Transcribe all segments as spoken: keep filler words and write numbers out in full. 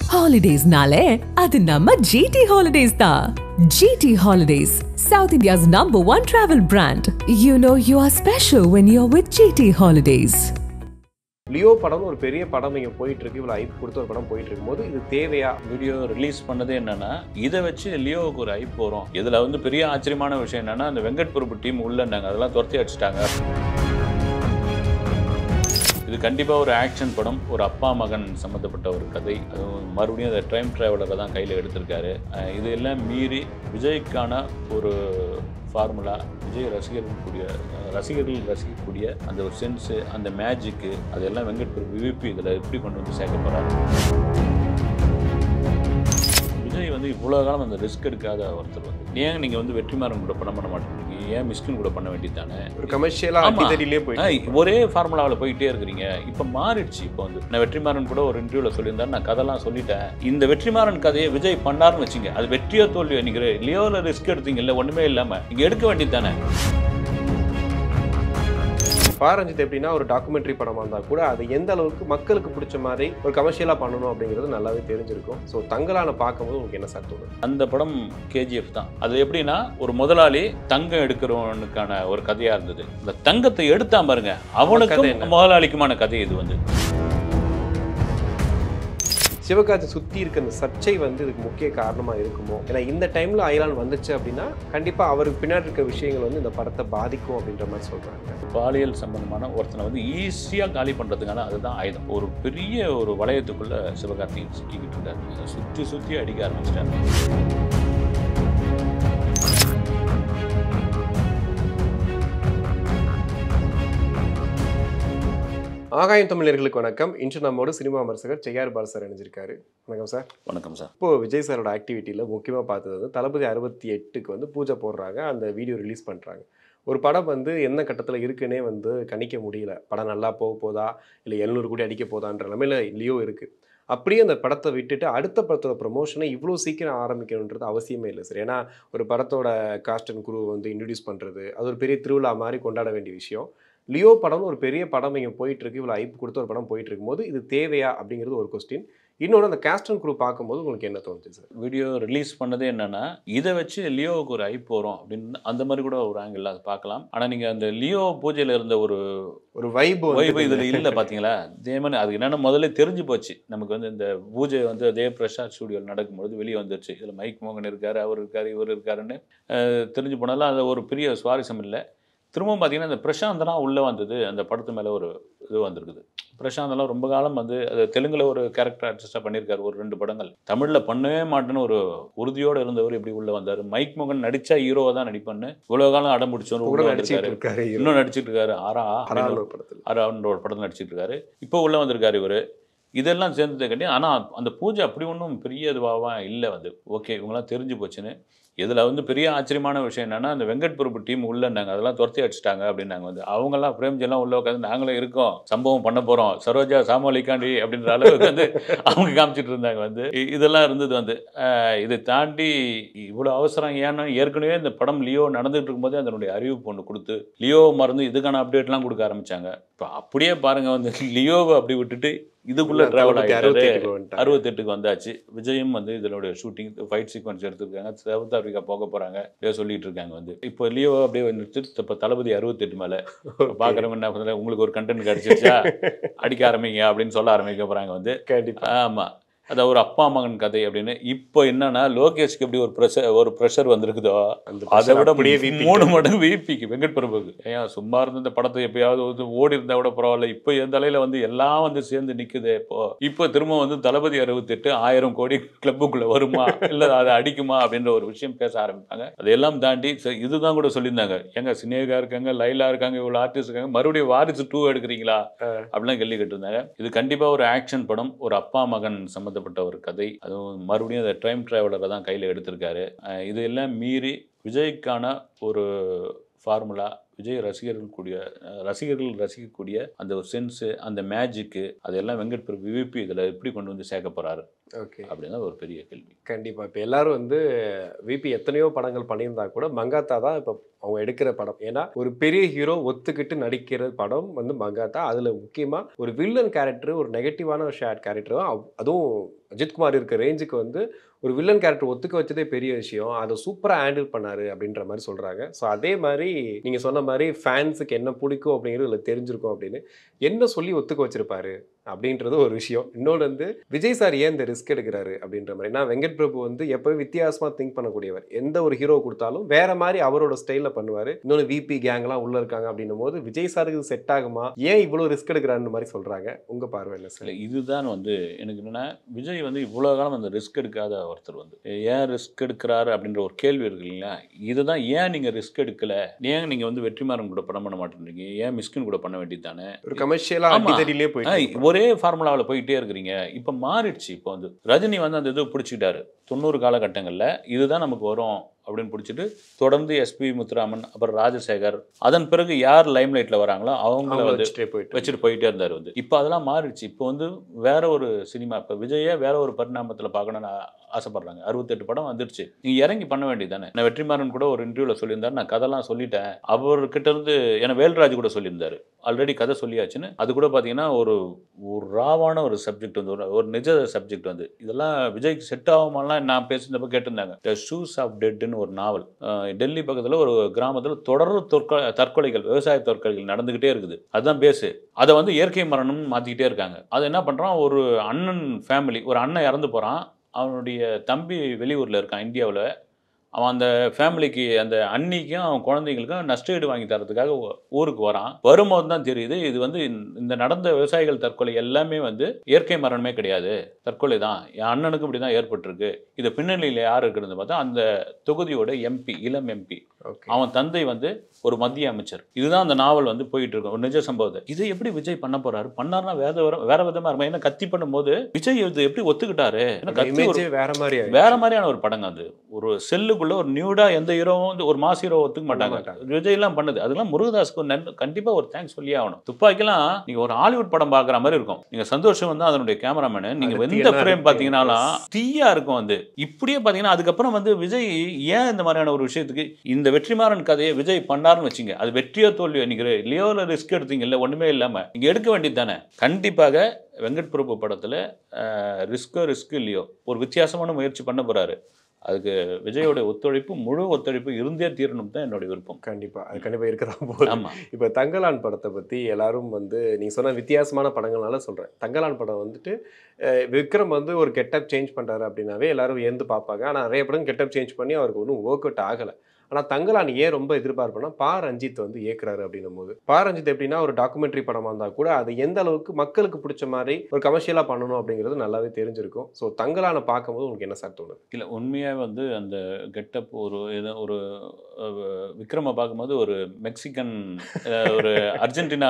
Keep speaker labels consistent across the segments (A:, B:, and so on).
A: Holidays nale, adu namma G T Holidays da. G T Holidays, South India's number one travel brand. You know you are special when you're with G T Holidays.
B: Leo படம் ஒரு பெரிய படம் இங்கே போயிட்டு இருக்கு, இவ்வளோ ஐப் கொடுத்த ஒரு படம் போயிட்டு இருக்கும்போது இது தேவையா?
C: வீடியோ ரிலீஸ் பண்ணது என்னன்னா, இதை வச்சு லியோவுக்கு ஒரு ஐப் வரும். இதில் வந்து பெரிய ஆச்சரியமான விஷயம் என்னன்னா, அந்த வெங்கட் பிரபு டீம் உள்ளன்னாங்க, அதெல்லாம் துரத்தி அடிச்சிட்டாங்க. இது கண்டிப்பாக ஒரு ஆக்ஷன் படம், ஒரு அப்பா மகன் சம்மந்தப்பட்ட ஒரு கதை. அதுவும் மறுபடியும் அந்த டைம் ட்ராவலரை தான் கையில் எடுத்திருக்காரு. இது எல்லாம் மீறி விஜய்க்கான ஒரு ஃபார்முலா, விஜய் ரசிகர்கள் கூடிய ரசிகர்கள் ரசிக்கக்கூடிய அந்த ஒரு சென்ஸு, அந்த மேஜிக்கு, அதெல்லாம் வெங்கட் பிரபு விவிபி இதில் எப்படி கொண்டு வந்து சேர்க்க போகிறாரு. விஜய் வந்து இவ்வளோ காலம் அந்த ரிஸ்க் எடுக்காத ஒருத்தர் வந்து, ஏன் நீங்கள் வந்து வெற்றிமாறன் கூட படம் பண்ண மாட்டேங்கிறீங்க, ஏன் மிஸ்கின் கூட பண்ண வேண்டியதானே? ஒரு கமர்ஷியலாக போயிட்டு ஒரே ஃபார்முலாவில் போயிட்டே இருக்கிறீங்க. இப்போ மாறிடுச்சு. இப்போ வந்து நான் வெற்றிமாறன் கூட ஒரு இன்டர்வியூவில் சொல்லியிருந்தேன், நான் கதைலாம் சொல்லிட்டேன். இந்த வெற்றிமாறன் கதையை விஜய் பண்ணாருன்னு வச்சுங்க, அது வெற்றியோ தோல்வியோ, நீங்கள் லியோவில் ரிஸ்க் எடுத்தீங்கல்ல, ஒன்றுமே இல்லாமல் நீங்கள் எடுக்க வேண்டியது தானே.
B: பாரஞ்சித் எப்படின்னா ஒரு டாக்குமெண்ட்ரி படமாக இருந்தால் கூட அது எந்த அளவுக்கு மக்களுக்கு பிடிச்ச மாதிரி ஒரு கமர்ஷியலாக பண்ணணும் அப்படிங்கிறது நல்லாவே தெரிஞ்சிருக்கும். ஸோ தங்கலான பார்க்கும்போது உங்களுக்கு என்ன சார் தோணும்?
C: அந்த படம் கேஜிஎஃப் தான். அது எப்படின்னா, ஒரு முதலாளி தங்கம் எடுக்கிறவனுக்கான ஒரு கதையாக இருந்தது. இந்த தங்கத்தை எடுத்தா பாருங்க, அவனுக்கு முதலாளிக்குமான கதை இது வந்து.
B: சிவகார்த்தி சுற்றி இருக்க அந்த சர்ச்சை வந்து இதுக்கு முக்கிய காரணமாக இருக்குமோ? ஏன்னா இந்த டைமில் அயலான் வந்துச்சு அப்படின்னா கண்டிப்பாக அவருக்கு பின்னாடி இருக்க விஷயங்கள் வந்து இந்த படத்தை பாதிக்கும் அப்படின்ற மாதிரி சொல்கிறாங்க.
C: பாலியல் சம்பந்தமான ஒருத்தனை வந்து ஈஸியாக காலி பண்ணுறதுக்கான அதுதான் ஆயுதம். ஒரு பெரிய ஒரு வளையத்துக்குள்ளே சிவகார்த்தி சிக்கிக்கிட்டு இருக்காரு. சுற்றி சுற்றி அடிக்க ஆரம்பிச்சிட்டாரு.
B: ஆகாயம் தமிழர்களுக்கு வணக்கம். இன்று நம்மோடு சினிமா விமர்சகர் செய்யார் பால் சார் இணைஞ்சிருக்காரு. வணக்கம் சார்.
C: வணக்கம் சார்.
B: இப்போது விஜய் சாரோட ஆக்டிவிட்டியில் முக்கியமாக பார்த்தது வந்து தளபதி அறுபத்தி எட்டுக்கு வந்து பூஜை போடுறாங்க, அந்த வீடியோ ரிலீஸ் பண்ணுறாங்க. ஒரு படம் வந்து என்ன கட்டத்தில் இருக்குன்னே வந்து கணிக்க முடியல. படம் நல்லா போக போதா இல்லை எழுநூறு கோடி அடிக்க போதான்ற நிலைமையில் லியோ இருக்குது. அப்படியே அந்த படத்தை விட்டுட்டு அடுத்த படத்தோட ப்ரொமோஷனை இவ்வளோ சீக்கிரம் ஆரம்பிக்கணுன்றது அவசியமே இல்லை சார். ஏன்னா ஒரு படத்தோட காஸ்ட் அண்ட் குரூவை வந்து இன்ட்ரடியூஸ் பண்ணுறது அது ஒரு பெரிய திருவிழா மாதிரி கொண்டாட வேண்டிய விஷயம். லியோ படம் ஒரு பெரிய படம் இங்கே போயிட்டுருக்கு, இவ்வளோ ஐப் கொடுத்த ஒரு படம் போயிட்டு இருக்கும்போது இது தேவையா அப்படிங்கிறது ஒரு கொஸ்டின். இன்னொன்று, அந்த காஸ்ட் அண்ட் குரூ பார்க்கும்போது உங்களுக்கு என்ன தோணுச்சு சார்?
C: வீடியோ ரிலீஸ் பண்ணது என்னன்னா, இதை வச்சு லியோவுக்கு ஒரு ஐப் வரும் அப்படின்னு அந்த மாதிரி கூட ஒரு ஆங்கிள் அது பார்க்கலாம். ஆனால் நீங்கள் அந்த லியோ பூஜையில் இருந்த ஒரு
B: ஒரு வைப்
C: வைப் இதில் இல்லை பார்த்தீங்களா? அதே மாதிரி அது என்னென்ன முதல்ல தெரிஞ்சு போச்சு நமக்கு. வந்து இந்த பூஜை வந்து அதே பிரசாத் ஸ்டூடியோவில் நடக்கும்பொழுது வெளியே வந்துருச்சு. இதில் மைக் மோகன் இருக்கார், அவர் இருக்கார், இவர் இருக்காருன்னு தெரிஞ்சு போனாலும் அது ஒரு பெரிய சுவாரஸ்யம் இல்லை. திரும்பவும் பார்த்தீங்கன்னா இந்த பிரசாந்தெல்லாம் உள்ளே வந்தது, அந்த படத்து மேலே ஒரு இது வந்திருக்குது. பிரசாந்தெல்லாம் ரொம்ப காலம் வந்து அது தெலுங்கில் ஒரு கேரக்டர் ஆர்டிஸ்டாக பண்ணியிருக்காரு, ஒரு ரெண்டு படங்கள். தமிழில் பண்ணவே மாட்டேன்னு ஒரு உறுதியோடு இருந்தவர் எப்படி உள்ளே வந்தார். மைக் மோகன் நடித்தா ஹீரோவை தான் நடிப்பேன்னு இவ்வளோ காலம் அடம் பிடிச்சவரும் உள்ளே நடிச்சிருக்காரு. இன்னும் நடிச்சிட்டு இருக்காரு. ஆரா படத்தில் ஆறான்ற ஒரு படத்தில் நடிச்சிட்டு இருக்காரு. இப்போ உள்ளே வந்திருக்காரு இவர். இதெல்லாம் சேர்ந்தது கட்டி. ஆனால் அந்த பூஜை அப்படி ஒன்றும் பெரிய இதுவாக இல்லை வந்து. ஓகே, இவங்களாம் தெரிஞ்சு போச்சுன்னு. இதில் வந்து பெரிய ஆச்சரியமான விஷயம் என்னென்னா, அந்த வெங்கட் பிரபு டீம் உள்ளன்னாங்க, அதெல்லாம் துரத்தி அடிச்சிட்டாங்க அப்படின்னாங்க வந்து. அவங்கெல்லாம் பிரேம்ஜெல்லாம் உள்ளே உட்காந்து நாங்களும் இருக்கோம், சம்பவம் பண்ண போகிறோம், சரோஜா சாமோலிக்காண்டி அப்படின்ற அளவுக்கு வந்து அவங்க காமிச்சிட்டு இருந்தாங்க வந்து. இதெல்லாம் இருந்தது வந்து. இதை தாண்டி இவ்வளோ அவசரம் ஏன்னா, ஏற்கனவே இந்த படம் லியோ நடந்துகிட்டு இருக்கும்போதே அதனுடைய அறிவிப்பு ஒன்று கொடுத்து லியோ மறந்து இதுக்கான அப்டேட்லாம் கொடுக்க ஆரம்பித்தாங்க. இப்போ அப்படியே பாருங்கள் வந்து, லியோவை அப்படி விட்டுட்டு இதுக்குள்ளே ட்ராவல் ஆகிட்டு அறுபத்தெட்டுக்கு வந்தாச்சு. விஜயும் வந்து இதனுடைய ஷூட்டிங் ஃபைட் சீக்வன்ஸ் எடுத்துருக்காங்க. சவுத் ஆஃப்ரிக்கா போக போகிறாங்க அப்படியே சொல்லிட்டு இருக்காங்க வந்து. இப்போ லியோ அப்படியே வந்துட்டு இப்போ தளபதி அறுபத்தெட்டு மேலே பார்க்குறவங்க என்ன, உங்களுக்கு ஒரு கண்டென்ட் கிடச்சிருச்சா, அடிக்க ஆரம்பிங்க அப்படின்னு சொல்ல ஆரம்பிக்க போகிறாங்க வந்து. ஆமாம், அதாவது ஒரு அப்பா மகன் கதை அப்படின்னு. இப்போ என்னன்னா, லோகேஷ்க்கு எப்படி ஒரு ப்ரெஷர் ஒரு ப்ரெஷர் வந்திருக்குதோ, அதை விட மூணு மடங்கு விபிக்கு வெங்கட் பிரபுக்கு. ஏன் சும்மா இருந்த இந்த படத்தை எப்பயாவது வந்து ஓடி இருந்தால் கூட பரவாயில்ல, இப்போ என் தலையில் வந்து எல்லாம் வந்து சேர்ந்து நிற்குது. இப்போ இப்போ திரும்ப வந்து தளபதி அறுபத்தெட்டு ஆயிரம் கோடி கிளப்புக்குள்ளே வருமா இல்லை அதை அடிக்குமா அப்படின்ற ஒரு விஷயம் பேச ஆரம்பிப்பாங்க. அதையெல்லாம் தாண்டி இதுதான் கூட சொல்லியிருந்தாங்க, எங்க சினேகா இருக்காங்க, லைலா இருக்காங்க, இவ்வளோ ஆர்டிஸ்ட் இருக்காங்க, மறுபடியும் வாரிசு டூ எடுக்கிறீங்களா அப்படிலாம் கேள்வி கேட்டிருந்தாங்க. இது கண்டிப்பாக ஒரு ஆக்ஷன் படம், ஒரு அப்பா மகன் சம்மந்த ஒரு கதை. அதுவும் மறுபடியும் அந்த டைம் டிராவலரை தான் கையில் எடுத்திருக்காரு. இது எல்லாம் மீறி விஜய்க்கான ஒரு ஃபார்முலா, விஜய் ரசிகர்கள் கூடிய ரசிகர்கள் ரசிக்கக்கூடிய அந்த ஒரு சென்ஸு, அந்த மேஜிக்கு, அதெல்லாம் வெங்கட் பிரபு விவிபி இதில் எப்படி கொண்டு வந்து சேர்க்க போகிறாரு.
B: ஓகே.
C: அப்படின்னா ஒரு பெரிய கேள்வி.
B: கண்டிப்பா. இப்ப எல்லாரும் வந்து விபி எத்தனையோ படங்கள் பண்ணியிருந்தா கூட மங்காத்தா தான் இப்ப அவங்க எடுக்கிற படம். ஏன்னா ஒரு பெரிய ஹீரோ ஒத்துக்கிட்டு நடிக்கிற படம் வந்து மங்காத்தா. அதுல முக்கியமா ஒரு வில்லன் கேரக்டர், ஒரு நெகட்டிவான ஒரு ஷேட் கேரக்டர், அதுவும் அஜித்குமார் இருக்க ரேஞ்சுக்கு வந்து ஒரு வில்லன் கேரக்டர் ஒத்துக்க வச்சதே பெரிய விஷயம். அத சூப்பரா ஹேண்டில் பண்ணாரு அப்படின்ற மாரி சொல்றாங்க. ஸோ அதே மாரி நீங்க சொன்ன மாரி ஃபேன்ஸுக்கு என்ன புடிக்கும் அப்படிங்கிறது இதுல தெரிஞ்சிருக்கும் அப்படின்னு. என்ன சொல்லி ஒத்துக்க வச்சிருப்பாரு அப்படின்றது ஒரு விஷயம். இன்னொன்னு வந்து விஜய் சார் ஏன் இந்த ரிஸ்க் எடுக்கிறாரு அப்படின்ற மாரி. ஏன்னா வெங்கட் பிரபு வந்து எப்பவும் வித்தியாசமா திங்க் பண்ணக்கூடியவர். எந்த ஒரு ஹீரோ குடுத்தாலும் வேற மாரி அவரோட ஸ்டைல்ல பண்ணுவாரு. இன்னொன்னு விபி கேங்லாம் உள்ள இருக்காங்க அப்படின்னும்போது விஜய் சாருக்கு இது செட் ஆகுமா? ஏன் இவ்வளவு ரிஸ்க் எடுக்கிறாருன்னு மாரி சொல்றாங்க. உங்க பார்வை என்ன சார்?
C: இல்ல இதுதான் வந்து எனக்கு என்னன்னா, விஜய் வந்து இவ்வளோ காலம் அந்த ரிஸ்க் எடுக்காத ஒருத்தர் வந்து. ஏன் ரிஸ்க் எடுக்கிறாரு அப்படின்ற ஒரு கேள்வி இருக்கு இல்லைங்களா? இதுதான் ஏன் நீங்க ரிஸ்க் எடுக்கல? ஏன் நீங்க வந்து வெற்றிமாறன் கூட படம் பண்ண மாட்டேன்றீங்க? ஏன் மிஸ்கின் கூட பண்ண வேண்டியது தானே?
B: ஒரு கமர்ஷியலா
C: ஆமா.
B: அடிதடியிலே
C: ஆ,
B: போயிட்டு இருக்கு.
C: ஒரே ஃபார்முலாவுல போயிட்டே இருக்கிறீங்க. இப்ப மாறிடுச்சு. இப்போ வந்து ரஜினி வந்து அந்த இது பிடிச்சிக்கிட்டாரு. தொண்ணூறு காலகட்டங்கள்ல இதுதான் நமக்கு வரும் அப்படின்னு பிடிச்சிட்டு தொடர்ந்து எஸ்பி முத்துராமன், அப்புறம் ராஜசேகர், அதன் பிறகு யார் லைம் லைட்ல வராங்களோ அவங்கள
B: அவங்கள
C: வந்து
B: வச்சுட்டே போயிட்டு
C: வச்சுட்டு போயிட்டே இருந்தார் வந்து. இப்போ அதெல்லாம் மாறிடுச்சு. இப்போ வந்து வேற ஒரு சினிமா, இப்போ விஜயே வேற ஒரு பரிணாமத்தில் பார்க்கணும்னு ஆ- ஆசைப்படுறாங்க. அறுபத்தெட்டு படம் வந்துருச்சு, நீங்க இறங்கி பண்ண வேண்டியது தானே. நான் வெற்றிமாறன் கூட ஒரு இன்டர்வியூல சொல்லியிருந்தாரு, நான் கதைலாம் சொல்லிட்டேன். அவர்கிட்ட இருந்து ஏன்னா வேல்ராஜ் கூட சொல்லியிருந்தாரு ஆல்ரெடி கதை சொல்லியாச்சுன்னு. அது கூட பார்த்தீங்கன்னா ஒரு ஒரு ராவான ஒரு சப்ஜெக்ட் வந்து ஒரு ஒரு நிஜ சப்ஜெக்ட் வந்து இதெல்லாம் விஜய்க்கு செட் ஆகுமாலாம் நான் பேசுனப்ப கேட்டிருந்தாங்க. த ஷூஸ் ஆஃப் டெட்னு ஒரு நாவல். அஹ் டெல்லி பக்கத்தில் ஒரு கிராமத்தில் தொடர் தொற்கொ தற்கொலைகள், விவசாய தற்கொலைகள் நடந்துகிட்டே இருக்குது. அதுதான் பேஸு. அதை வந்து இயற்கை மரணம்னு மாற்றிக்கிட்டே இருக்காங்க. அதை என்ன பண்ணுறான், ஒரு அண்ணன் ஃபேமிலி, ஒரு அண்ணன் இறந்து போகிறான், அவனுடைய தம்பி வெளியூரில் இருக்கான் இந்தியாவில். அவன் அந்த ஃபேமிலிக்கு, அந்த அண்ணிக்கும் அவன் குழந்தைங்களுக்கும் நஷ்டஈடு வாங்கி தரதுக்காக ஊ- ஊருக்கு வரான். வரும்போது தான் தெரியுது இது வந்து இந்த இந்த நடந்த விவசாயிகள் தற்கொலை எல்லாமே வந்து இயற்கை மரணமே கிடையாது, தற்கொலை தான். என் அண்ணனுக்கு இப்படி தான் ஏற்பட்டிருக்கு. இது பின்னணியில் யார் இருக்கிறது பார்த்தா அந்த தொகுதியோட எம்பி, இளம் எம்பி.
B: ஓகே.
C: அவன் தந்தை வந்து ஒரு மத்திய அமைச்சர். இதுதான் அந்த நாவல் வந்து போயிட்டு இருக்கும், ஒரு நிஜ சம்பவத்தை. இதை எப்படி விஜய் பண்ண போறாரு? பண்ணாருன்னா வேற வேற வேற விதமா இருக்கும். ஏன்னா கத்தி பண்ணும்போது விஜய் இது எப்படி ஒத்துக்கிட்டாரு? ஏன்னா
B: அந்த
C: கத்தி ஒரு
B: இமேஜே வேற மாரி
C: வேற
B: ஆயிடுச்சு.
C: மாதிரியான ஒரு படங்க அது. ஒரு செல்லுக்குள்ள ஒரு நியூடா எந்த ஹீரோவும் வந்து ஒரு மாஸ் ஹீரோ ஒத்துக்க
B: பண்ண
C: மாட்டாங்க.
B: மாட்டாங்க.
C: விஜய் எல்லாம் பண்ணுது. அதெல்லாம் முருகதாஸ்க்கு ஒரு நன்- கண்டிப்பா ஒரு தேங்க்ஸ் சொல்லியே ஆகணும். துப்பாக்கிலாம் நீங்க ஒரு ஹாலிவுட் படம் பாக்குற மாதிரி இருக்கும். நீங்க சந்தோஷம் வந்து அதனுடைய கேமராமேனு, நீங்க
B: அடுத்து
C: எந்த
B: என்ன
C: ஃப்ரேம்
B: அடுத்து?
C: பாத்தீங்கன்னாலும்
B: Yes.
C: தீயா இருக்கும் வந்து. இப்படியே பாத்தீங்கன்னா அதுக்கப்புறம் வந்து விஜய் ஏன் இந்த மாதிரியான ஒரு விஷயத்துக்கு இந்த வெற்றிமாறன் கதையை விஜய் பண்ணாருன்னு வச்சுங்க, அது வெற்றியோ தோல்வியோ, நீங்க லியோல ரிஸ்க் எடுத்தீங்கல்ல, ஒண்ணுமே இல்லாம நீங்க எடுக்க வேண்டியது தானே. கண்டிப்பாக வெங்கட் பிரபு படத்துல ரிஸ்கோ ரிஸ்க் இல்லையோ ஒரு வித்தியாசமான முயற்சி பண்ண போறாரு. அதுக்கு விஜயோட ஒத்துழைப்பு, முழு ஒத்துழைப்பு இருந்தே தீரணும் தான் என்னுடைய விருப்பம்.
B: கண்டிப்பா. அது கண்டிப்பா இருக்கதான் போகுது.
C: ஆமா.
B: இப்ப தங்கலான் படத்த பத்தி எல்லாரும் வந்து நீங்க சொன்ன வித்தியாசமான படங்கள்னால சொல்றேன். தங்கலான் படம் வந்துட்டு அ விக்ரம் வந்து ஒரு கெட்டப் சேஞ்ச் பண்றாரு அப்படின்னாவே எல்லாரும் வியந்து பார்ப்பாங்க. ஆனா நெறைய படம் கெட்டப் சேஞ்ச் பண்ணி அவருக்கு ஒண்ணும் வொர்க் அவுட் ஆகல. ஆனா தங்கலான் ஏன் ரொம்ப எதிர்பார்ப்புன்னா, பா. ரஞ்சித் வந்து இயக்குறாரு அப்படின்னும்போது, பா. ரஞ்சித் எப்படின்னா ஒரு டாக்குமெண்ட்ரி படமா இருந்தா கூட அது எந்த அளவுக்கு மக்களுக்கு புடிச்ச மாரி ஒரு கமர்ஷியலா பண்ணணும் அப்படிங்கிறது நல்லாவே தெரிஞ்சிருக்கும். ஸோ தங்கலான பார்க்கும்போது உங்களுக்கு என்ன சார் தோணுது?
C: இல்ல உண்மையா வந்து அந்த கெட்டப் ஒரு ஏதோ ஒரு அஹ், விக்ரம பார்க்கும்போது ஒரு மெக்சிகன், அஹ், ஒரு அர்ஜென்டினா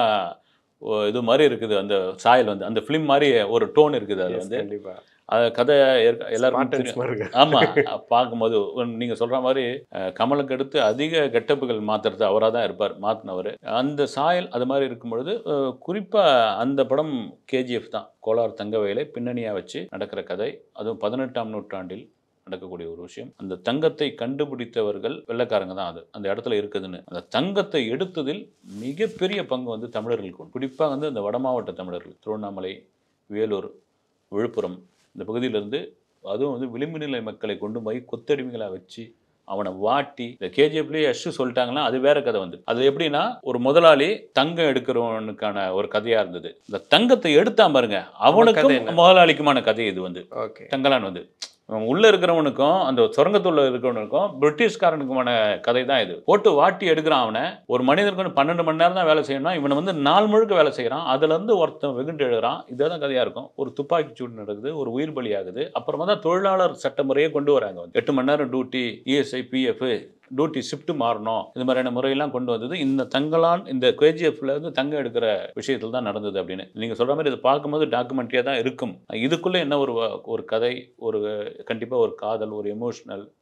C: ஒ- இது மாதிரி இருக்குது. அந்த சாயல் வந்து அந்த ஃபிலிம் மாதிரி ஒரு டோன் இருக்குது. அது
B: எஸ்
C: வந்து
B: கண்டிப்பா.
C: அது கதை ஏற்க- எல்லாருக்கும்
B: ஸ்பார்டன்ஸ்
C: தெரியும்.
B: மாரி இருக்கு.
C: ஆமா. பார்க்கும்போது ஒரு- நீங்க சொல்ற மாதிரி அஹ், கமலுக்கு அடுத்து அதிக கெட்டப்புகள் மாத்துறது அவராக தான் இருப்பார், மாத்தினவர். அந்த சாயல் அது மாதிரி இருக்கும் பொழுது அஹ், குறிப்பா அந்த படம் கேஜிஎஃப் தான். கோலார் தங்கவேலை பின்னணியா வச்சு நடக்கிற கதை. அதுவும் பதினெட்டாம் நூற்றாண்டில் நடக்கக்கூடிய ஒரு விஷயம். அந்த தங்கத்தை கண்டுபிடித்தவர்கள் வெள்ளைக்காரங்க தான். அது அந்த இடத்துல இருக்குதுன்னு, அந்த தங்கத்தை எடுத்ததில் மிகப்பெரிய பங்கு வந்து தமிழர்களுக்கு உண்டு. குறிப்பாக வந்து அந்த வடமாவட்ட தமிழர்கள், திருவண்ணாமலை, வேலூர், விழுப்புரம் இந்த பகுதியிலிருந்து, அதுவும் வந்து விளிம்பு நிலை மக்களை கொண்டு போய் கொத்தடிமைகளாக வச்சு அவனை வாட்டி, இந்த கேஜிஎஃப்லேயே அஷு சொல்லிட்டாங்கன்னா அது வேற கதை வந்து. அது எப்படின்னா ஒரு முதலாளி தங்கம் எடுக்கிறவனுக்கான ஒரு கதையா இருந்தது. இந்த தங்கத்தை எடுத்தா பாருங்க, அவனுக்கும் முதலாளிக்குமான கதை இது வந்து.
B: ஓகே.
C: தங்கலான் வந்து உள்ள இருக்கிறவனுக்கும் அந்த சுரங்கத்துள்ள இருக்கிறவனுக்கும் பிரிட்டிஷ்காரனுக்குமான கதை தான் இது. போட்டு வாட்டி எடுக்கிறான் அவனை. ஒரு மனிதனுக்கு வந்து பன்னெண்டு மணி நேரம் தான் வேலை செய்யணும், இவனை வந்து நாள் முழுக்க வேலை செய்கிறான். அதுல இருந்து ஒருத்தன் வெகுண்டு எழுதுறான். இதுதான் கதையா இருக்கும். ஒரு துப்பாக்கி சூடு நடக்குது, ஒரு உயிர் பலி ஆகுது. அப்புறமா தான் தொழிலாளர் சட்ட முறையே கொண்டு வராங்க. வந்து எட்டு மணி நேரம் duty, ESI, PF, duty shift மாறணும், இந்த மாதிரியான முறையெல்லாம் கொண்டு வந்தது இந்த தங்கலான், இந்த கேஜிஎஃப்ல இருந்து தங்கம் எடுக்கிற விஷயத்தில் தான் நடந்தது அப்படின்னு நீங்க சொல்ற மாதிரி இதை பார்க்கும்போது டாக்குமெண்ட்ரியா தான் இருக்கும். இதுக்குள்ள என்ன ஒரு ஒரு கதை, ஒரு கண்டிப்பா ஒரு காதல், ஒரு எமோஷனல்,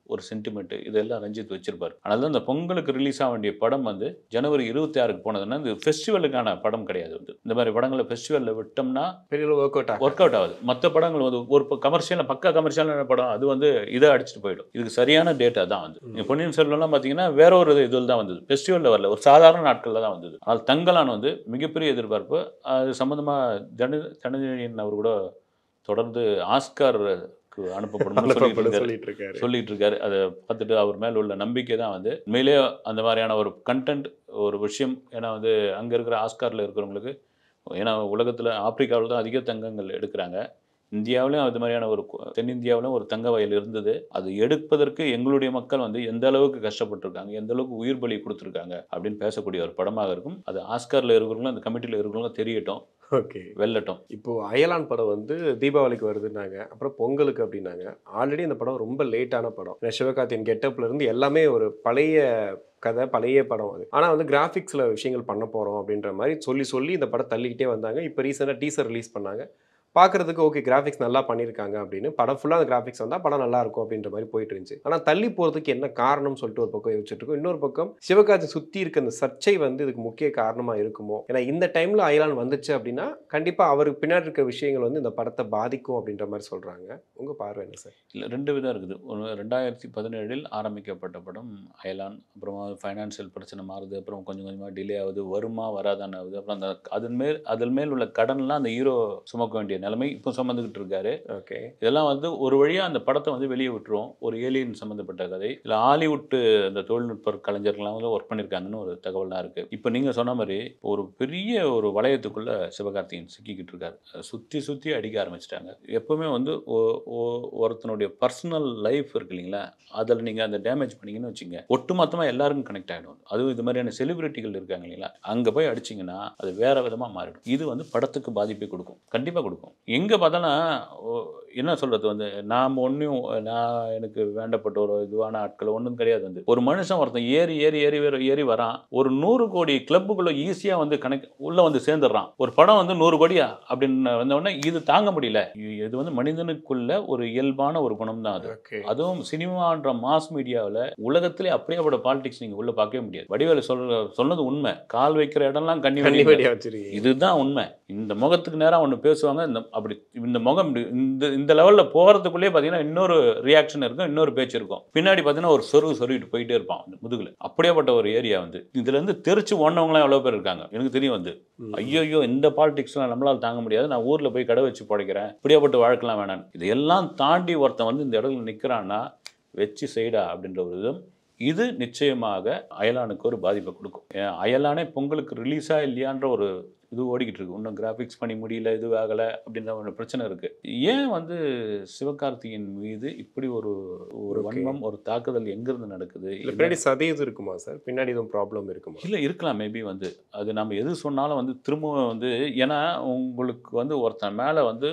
C: ஒரு சென்டிமெண்ட் இதெல்லாம் ரஞ்சித் வச்சிருப்பார். அதனால தான் இந்த பொங்கலுக்கு ரிலீஸ் ஆக வேண்டிய படம் வந்து ஜனவரி இருபத்தி ஆறுக்கு போனதுன்னா இந்த ஃபெஸ்டிவலுக்கான படம் கிடையாது. வந்து இந்த மாதிரி படங்களை ஃபெஸ்டிவலில் விட்டோம்னா
B: பெரிய ஒர்க் அவுட்
C: ஒர்க் அவுட் ஆகுது. மற்ற படங்கள் வந்து ஒரு கமர்ஷியல் பக்கா கமர்ஷியலான படம் அது வந்து இதை அடிச்சுட்டு போயிடும். இதுக்கு சரியான டேட்டா தான் வந்து நீங்கள் பொன்னியின் செல்வன்லாம் பார்த்தீங்கன்னா வேற ஒரு இதில் தான் வந்தது, ஃபெஸ்டிவலில் வரல, ஒரு சாதாரண நாட்களில் தான் வந்தது. ஆனால் தங்கலான் வந்து மிகப்பெரிய எதிர்பார்ப்பு. அது சம்மந்தமாக தனு தனுஜன் அவர் கூட தொடர்ந்து ஆஸ்கார் அனுப்பப்படும் சொல்லிட்டு இருக்காரு சொல்லிட்டு இருக்காரு அதை பார்த்துட்டு அவர் மேல உள்ள நம்பிக்கை தான் வந்து உண்மையிலே அந்த மாதிரியான ஒரு கண்டென்ட் ஒரு விஷயம். ஏன்னா வந்து அங்கே இருக்கிற ஆஸ்காரில் இருக்கிறவங்களுக்கு, ஏன்னா உலகத்தில் ஆப்பிரிக்காவில் தான் அதிக தங்கங்கள் எடுக்கிறாங்க, இந்தியாவிலும் அது மாதிரியான ஒரு தென்னிந்தியாவிலும் ஒரு தங்க வயல் இருந்தது. அது எடுப்பதற்கு எங்களுடைய மக்கள் வந்து எந்த அளவுக்கு கஷ்டப்பட்டிருக்காங்க, எந்த அளவுக்கு உயிர் பலி கொடுத்துருக்காங்க அப்படின்னு பேசக்கூடிய ஒரு படமாக இருக்கும். அது ஆஸ்காரில் இருக்கிறவங்களும் அந்த கமிட்டியில் இருக்கிறவங்களும் தெரியட்டும்,
B: ஓகே
C: வெல்லட்டும்.
B: இப்போது அயலான் படம் வந்து தீபாவளிக்கு வருதுன்னாங்க, அப்புறம் பொங்கலுக்கு அப்படின்னாங்க. ஆல்ரெடி இந்த படம் ரொம்ப லேட்டான படம். சிவகார்த்தியின் கெட்டப்ல இருந்து எல்லாமே ஒரு பழைய கதை, பழைய படம் அது. ஆனால் வந்து கிராஃபிக்ஸில் விஷயங்கள் பண்ண போகிறோம் அப்படின்ற மாதிரி சொல்லி சொல்லி இந்த படம் தள்ளிக்கிட்டே வந்தாங்க. இப்போ ரீசெண்டாக டீசர் ரிலீஸ் பண்ணாங்க. பார்க்குறதுக்கு ஓகே கிராஃபிக்ஸ் நல்லா பண்ணியிருக்காங்க அப்படின்னு, படம் ஃபுல்லாக அந்த கிராஃபிக்ஸ் வந்தால் படம் நல்லா இருக்கும் அப்படின்ற மாதிரி போயிட்டு இருந்துச்சு. ஆனால் தள்ளி போகிறதுக்கு என்ன காரணம்னு சொல்லிட்டு ஒரு பக்கம் யோசிச்சுட்டு இருக்கோம். இன்னொரு பக்கம் சிவகார்த்தி சுற்றி இருக்க அந்த சர்ச்சை வந்து இதுக்கு முக்கிய காரணமாக இருக்குமோ. ஏன்னா இந்த டைமில் அயலான் வந்துச்சு அப்படின்னா கண்டிப்பாக அவருக்கு பின்னாடி இருக்க விஷயங்கள் வந்து இந்த படத்தை பாதிக்கும் அப்படின்ற மாதிரி சொல்கிறாங்க. உங்கள் பார்வை என்ன சார்? இல்லை,
C: ரெண்டு விதம் இருக்குது. ஒன்று ரெண்டாயிரத்தி பதினேழில் ஆரம்பிக்கப்பட்ட படம் அயலான், அப்புறமா ஃபைனான்சியல் பிரச்சனை மாறுது, அப்புறம் கொஞ்சம் கொஞ்சமாக டிலே ஆகுது, வருமா வராதான ஆகுது, அப்புறம் அந்த அதன் மேல் அதன் மேல் உள்ள கடன்லாம் அந்த ஹீரோ சுமக்க வேண்டிய நிலைமை இப்போ சம்மந்துக்கிட்டு இருக்காரு. ஓகே, இதெல்லாம் வந்து ஒரு வழியாக அந்த படத்தை வந்து வெளியே விட்டுருவோம். ஒரு ஏலியன் சம்மந்தப்பட்ட கதை, இல்லை ஹாலிவுட் அந்த தொழில்நுட்ப கலைஞர்கள்லாம் வந்து ஒர்க் பண்ணியிருக்காங்கன்னு ஒரு தகவல்லாம் இருக்குது. இப்போ நீங்கள் சொன்ன மாதிரி ஒரு பெரிய ஒரு வளையத்துக்குள்ளே சிவகார்த்திகேயன் சிக்கிக்கிட்டு இருக்காரு. சுற்றி சுற்றி அடிக்க ஆரம்பிச்சிட்டாங்க. எப்போவுமே வந்து ஒருத்தனுடைய பர்சனல் லைஃப் இருக்கு இல்லைங்களா, அதில் நீங்கள் அந்த டேமேஜ் பண்ணிங்கன்னு வச்சுங்க, ஒட்டுமொத்தமாக எல்லாருக்கும் கனெக்ட் ஆகிடும். அதுவும் இது மாதிரியான செலிபிரிட்டிகள் இருக்காங்க இல்லைங்களா, அங்கே போய் அடிச்சிங்கன்னா அது வேற விதமாக மாறிடும். இது வந்து படத்துக்கு பாதிப்பை கொடுக்கும், கண்டிப்பாக கொடுக்கும். எங்கே பார்த்தாலும் என்ன சொல்கிறது வந்து நாம் ஒன்றையும் நான் எனக்கு வேண்டப்பட்ட ஒரு இதுவான ஆட்கள் ஒன்றும் கிடையாது. வந்து ஒரு மனுஷன் ஒருத்தன் ஏறி ஏறி ஏறி ஏறி வரான், ஒரு நூறு கோடி கிளப்புக்குள்ளே ஈஸியாக வந்து கனெக்ட் உள்ளே வந்து சேர்ந்துடுறான். ஒரு படம் வந்து நூறு கோடியா அப்படின்னு வந்தோடனே இது தாங்க முடியல. இது வந்து மனிதனுக்குள்ள ஒரு இயல்பான ஒரு குணம் தான் அது. அதுவும் சினிமான்ற மாஸ் மீடியாவில் உலகத்திலே அப்படியேப்பட்ட பாலிடிக்ஸ் நீங்கள் உள்ள பார்க்கவே முடியாது. வடிவேலு சொல்ற சொன்னது உண்மை, கால் வைக்கிற இடம்லாம் கண்ணி வெடி வச்சிருக்கீங்க, இதுதான் உண்மை. இந்த முகத்துக்கு நேரம் ஒன்று பேசுவாங்க, இந்த அப்படி இந்த முகம் இந்த இந்த லெவலில் போகிறதுக்குள்ளேயே பார்த்தீங்கன்னா இன்னொரு ரியாக்ஷன் இருக்கும், இன்னொரு பேச்சு இருக்கும், பின்னாடி பார்த்தீங்கன்னா ஒரு சொருகு சொருகிட்டு போயிட்டே இருப்பான் முதுகில். அப்படியேப்பட்ட ஒரு ஏரியா வந்து இதுலேருந்து தெரிச்சு ஓடினவங்களாம் எவ்வளோ பேர் இருக்காங்க எனக்கு தெரியும். வந்து ஐயோ இந்த பாலிடிக்ஸ்லாம் நம்மளால் தாங்க முடியாது, நான் ஊரில் போய் கடை வச்சு படைக்கிறேன், இப்படியாப்பட்ட வாழ்க்கைலாம் வேணான்னு. இதையெல்லாம் தாண்டி ஒருத்தன் வந்து இந்த இடத்துல நிற்கிறான்னா வச்சு செய்டா அப்படின்ற ஒரு விதம். இது நிச்சயமாக அயலானுக்கு ஒரு பாதிப்பை கொடுக்கும். அயலானே பொங்கலுக்கு ரிலீஸா இல்லையான்ற ஒரு இது ஓடிக்கிட்டு இருக்கு. இன்னும் கிராஃபிக்ஸ் பண்ணி முடியல, இது ஆகலை அப்படின்ற ஒரு பிரச்சனை இருக்கு. ஏன் வந்து சிவகார்த்திகேயன் மீது இப்படி ஒரு ஒரு வன்மம், ஒரு தாக்குதல் எங்கிருந்து நடக்குது?
B: பின்னாடி சதி எதுவும் இருக்குமா சார்? பின்னாடி எதுவும் ப்ராப்ளம் இருக்குமா?
C: இல்லை, இருக்கலாம் மேபி. வந்து அது நம்ம எது சொன்னாலும் வந்து திரும்பவும் வந்து, ஏன்னா உங்களுக்கு வந்து ஒருத்தன் மேலே வந்து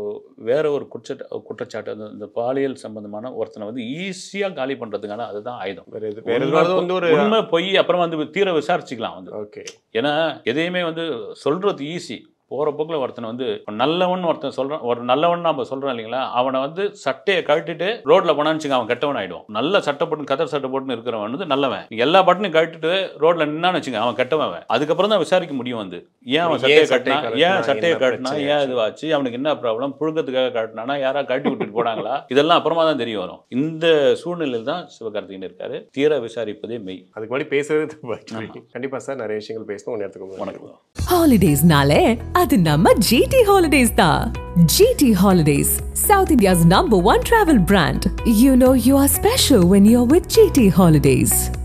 C: வேற ஒரு குற்றச்சா குற்றச்சாட்டு அந்த இந்த பாலியல் சம்பந்தமான ஒருத்தனை வந்து ஈஸியாக காலி பண்ணுறதுக்கான அதுதான் ஆயுதம். உண்மை பொய் அப்புறம் வந்து தீர விசாரிச்சுக்கலாம் வந்து. ஓகே, ஏன்னா எதையுமே வந்து சொல்றது ஈஸி. போகிற போக்கில் ஒருத்தனை வந்து நல்லவன் ஒருத்தன் சொல்கிறான், ஒரு நல்லவன் நம்ம சொல்கிறோம் இல்லைங்களா, அவனை வந்து சட்டையை கழட்டிட்டு ரோட்டில் போனான்னு அவன் கெட்டவன் ஆகிடும். நல்ல சட்டை போட்டு கதர் சட்டை போட்டுன்னு இருக்கிறவன் வந்து நல்லவன். எல்லா பட்டனையும் கழட்டிட்டு ரோட்டில் நின்னான்னு வச்சுங்க, அவன் கெட்டவன். அதுக்கப்புறம் தான் விசாரிக்க முடியும் வந்து ஏன் அவன் சட்டையை கட்டினா, ஏன் சட்டையை கட்டினா, ஏன் இதுவாச்சு, அவனுக்கு என்ன ப்ராப்ளம், புழுக்கத்துக்காக கட்டினானா, யாராவது கழட்டி விட்டுட்டு போனாங்களா, இதெல்லாம் அப்புறமா தான் தெரிய வரும். இந்த சூழ்நிலையில் தான் சிவகார்த்திகேயன் இருக்காரு. தீர விசாரிப்பதே மெய்.
B: அதுக்கு முன்னாடி பேசுறது கண்டிப்பாக சார் நிறைய விஷயங்கள் பேசணும். ஒரு நேரத்துக்கு வணக்கம்.
A: ஹாலிடேஸ்னாலே அது நம்ம G T Holidays தான். G T Holidays, South India's number one travel brand. You know you are special when you're with G T Holidays.